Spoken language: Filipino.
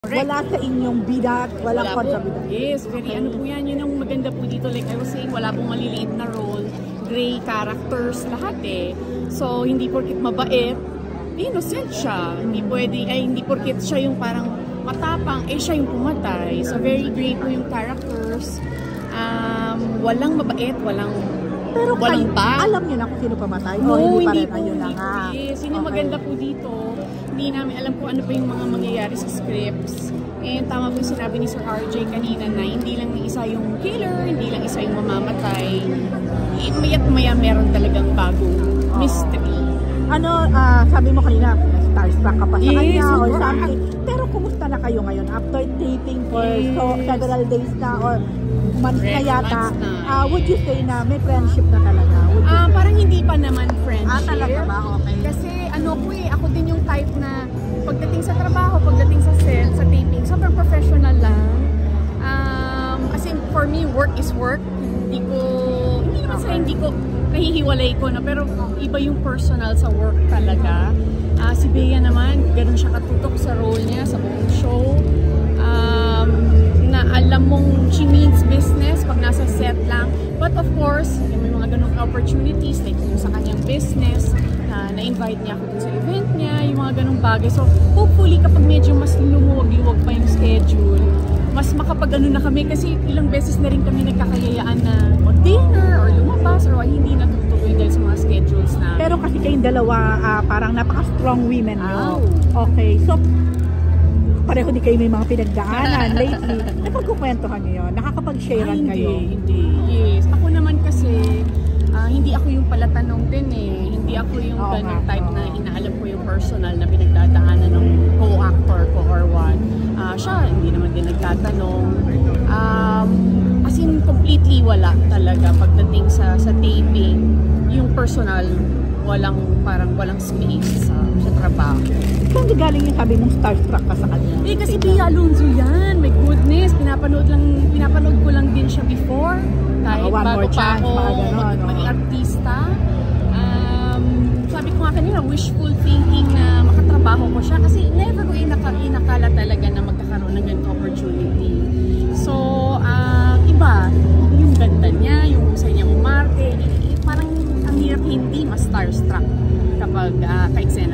Wala sa inyong bidat, walang kontrabida. Yes, very ano po yan. Yun ang maganda po dito. Like I was saying, wala pong maliliit na role. Gray characters lahat eh. So, hindi porkit mabait, innocent siya. Hindi pwede, hindi porkit siya yung parang matapang, siya yung pumatay. So, very gray po yung characters. Walang mabait, walang bad. Alam niyo na kung sino pamatay? No, hindi po. Ayun na nga. Yes, yun yung maganda po dito. Hindi namin alam kung ano pa yung mga mangyayari sa scripts. And tama po yung sinabi ni Sir RJ kanina na hindi lang isa yung killer, hindi lang isa yung mamamatay. Maya't maya meron talagang bagong mystery. Sabi mo kanina, starstruck ka pa sa kanya or sure. something. Pero kumusta na kayo ngayon? After taping for several days na or months na yata, would you say na may friendship na talaga? Parang hindi pa naman friendship. Talaga ba? Okay. Kasi ako din yung type na pagdating sa trabaho, pagdating sa set, sa taping, sobrang professional lang. As in, for me, work is work. Hindi ko nahihiwalay ko na, pero iba yung personal sa work talaga. Si Bea naman, ganun siya katutok sa role niya, sa buong show. Na alam mong she means business pag nasa set lang. But of course, may mga ganung opportunities like yung sa kanyang business, na-invite niya ako dun sa event niya, yung mga ganung bagay. So, hopefully, kapag medyo mas lumuwag-luwag pa yung schedule, mas makapag-ano na kami kasi ilang beses na rin kami nagkakayayaan na dinner or lumabas or hindi natutuloy dahil sa mga schedules na. Pero kasi kayong dalawa, parang napaka-strong women nyo. Okay, so pareho di kayo may mga pinagdaanan lately. Napagkukwentuhan nyo yun? Nakakapag-sharean kayo? Hindi. Yes. Ako naman kasi, hindi ako yung palatanong din eh. Hindi ako yung ganong type na inaalam ko yung personal na pinagdadaanan ng co-actor ko or what. Siya, hindi naman din nagtatanong. As in, completely wala talaga pagdating sa taping. Yung personal, walang space sa trabaho. Saan galing yung sabi mong starstruck ka sa kanya? Kasi Bea Alonzo yan. My goodness, pinapanood ko lang din siya before. Kahit bago pa ako maging artista. Sabi ko nga kanina, wishful thinking na makatrabaho ko siya. Kasi never ko inakala talaga na magkakaroon ng ganitong opportunity. So, iba. Yung ganda niya, yung husay niya umarte. Parang ang hirap hindi mas starstruck kapag ka-eksena